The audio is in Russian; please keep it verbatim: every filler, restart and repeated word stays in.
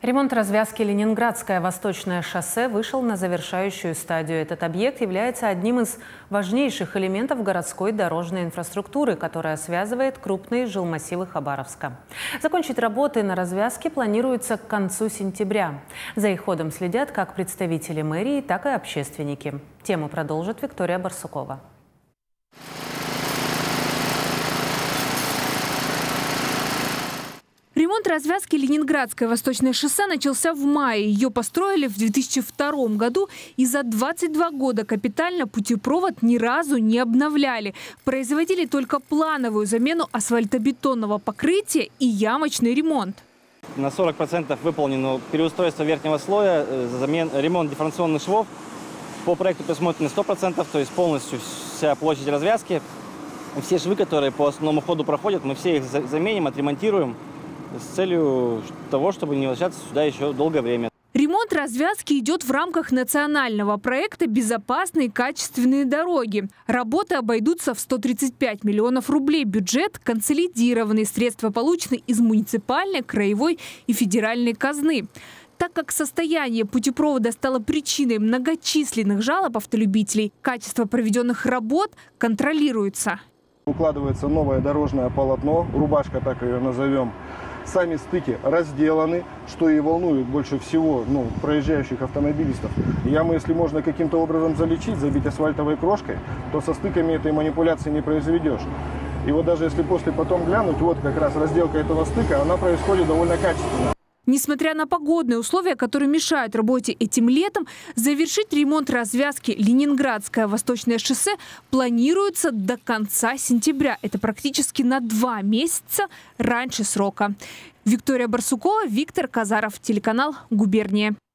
Ремонт развязки Ленинградское Восточное шоссе вышел на завершающую стадию. Этот объект является одним из важнейших элементов городской дорожной инфраструктуры, которая связывает крупные жилмассивы Хабаровска. Закончить работы на развязке планируется к концу сентября. За их ходом следят как представители мэрии, так и общественники. Тему продолжит Виктория Барсукова. Ремонт развязки Ленинградское Восточное шоссе начался в мае. Ее построили в две тысячи втором году и за двадцать два года капитально путепровод ни разу не обновляли. Производили только плановую замену асфальтобетонного покрытия и ямочный ремонт. На сорок процентов выполнено переустройство верхнего слоя, замен, ремонт дифференционных швов. По проекту предусмотрено сто процентов, то есть полностью вся площадь развязки. Все швы, которые по основному ходу проходят, мы все их заменим, отремонтируем с целью того, чтобы не возвращаться сюда еще долгое время. Ремонт развязки идет в рамках национального проекта «Безопасные качественные дороги». Работы обойдутся в сто тридцать пять миллионов рублей. Бюджет консолидированный, средства получены из муниципальной, краевой и федеральной казны. Так как состояние путепровода стало причиной многочисленных жалоб автолюбителей, качество проведенных работ контролируется. Укладывается новое дорожное полотно, рубашка, так ее назовем. Сами стыки разделаны, что и волнует больше всего ну, проезжающих автомобилистов. Ямы, если можно каким-то образом залечить, забить асфальтовой крошкой, то со стыками этой манипуляции не произведешь. И вот даже если после потом глянуть, вот как раз разделка этого стыка, она происходит довольно качественно. Несмотря на погодные условия, которые мешают работе этим летом, завершить ремонт развязки Ленинградское Восточное шоссе планируется до конца сентября. Это практически на два месяца раньше срока. Виктория Барсукова, Виктор Казаров, телеканал «Губерния».